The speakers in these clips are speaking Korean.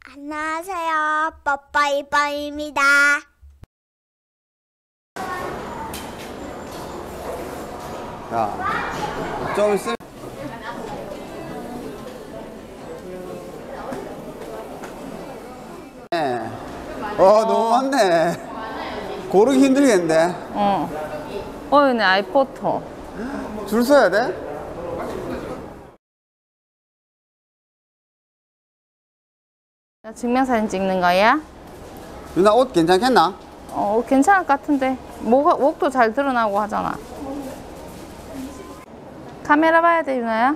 안녕하세요. 뽀뽀이뽀입니다. 야, 좀 있으면 너무 많네. 고르기 힘들겠는데. 얘네 아이포터. 줄 서야 돼? 증명사진 찍는 거야? 누나 옷 괜찮겠나? 괜찮을 것 같은데. 목도 잘 드러나고 하잖아. 카메라 봐야 돼, 유나야?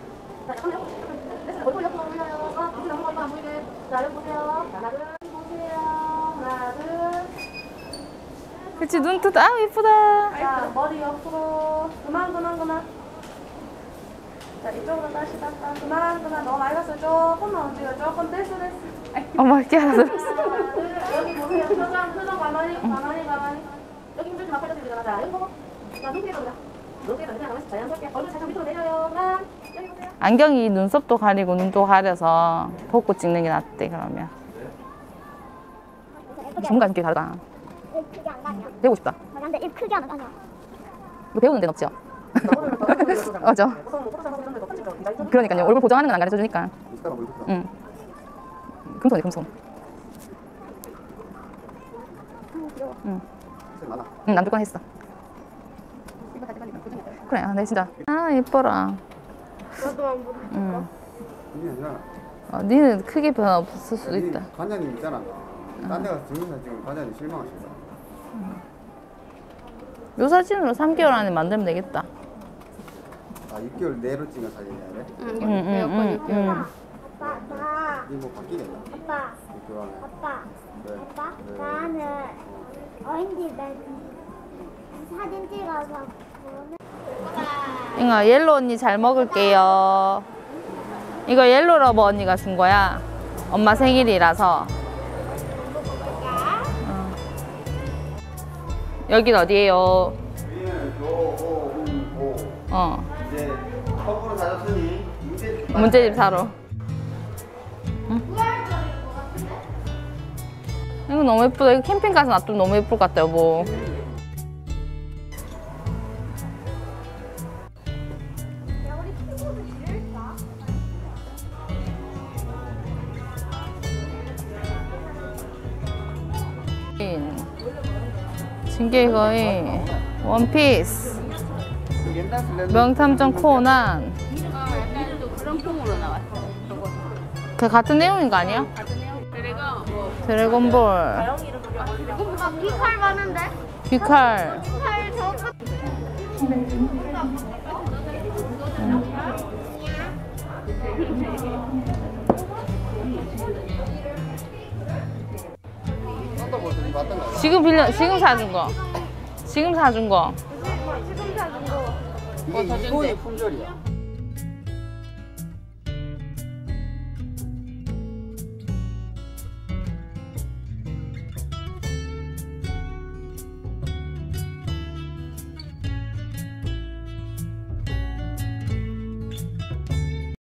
그치, 눈 뜨다. 아, 예쁘다. 자, 머리 옆으로. 그만. 자, 이쪽으로 다시 닦아. 그만. 너무 많이 갔어요. 조금만 움직여. 조금 됐어. 이렇게 알아서. 여기 보세요. 표정 가만히. 여기 힘들지 마. 팔 들리잖아. 자, 여기 보고. 자, 눈 피해서 그냥 가만히 자연스럽게. 얼굴 살짝 밑으로 내려요. 그만. 여기 보세요. 안경이 눈썹도 가리고 눈도 가려서 벗고 찍는 게 낫대, 그러면. 전문가 느낌이 다르다. 입 크게 안 가냐? 배우고 싶다. 근데 입 크게 안 가냐? 이거 배우는 데는 없죠? 맞아. 그러니까요. 얼굴 보정하는 건 안 가르쳐 주니까. 응. 금손이야, 금손. 응. 응, 남들 건 했어. 그래, 네, 진짜. 아, 예뻐라. 응. 니는 크게 변화 없을 수도 있다. 관장님 있잖아. 딴 데 가서 증명사진 찍으면 관장님 실망하신다. 요 사진으로 3개월 안에 만들면 되겠다. 6개월 내로 찍은 사진이야, 그래? 응. 아빠. 이거 뭐 바뀌겠나? 아빠. 6개월 안에. 아빠. 네. 아빠. 네. 나는 어린이 날 사진 찍어서 보면. 이거 옐로 언니 잘 먹을게요. 이거 옐로러버 언니가 준 거야. 엄마 생일이라서. 여긴 어디예요? 이제 거꾸로 다녔으니 문제집 사러. 응? 이거 너무 예쁘다. 이거 캠핑 가서 놔두면 너무 예쁠 것 같다, 여보. 진격의 원피스, 명탐정 코난. 그런 폼으로 나왔어. 그 같은 내용인 거 아니야? 드래곤볼. 귀칼 많은데? 귀칼. 귀칼 저거. 지금 사준 거. 지금 사준 거. 이게 이번이 품절이야.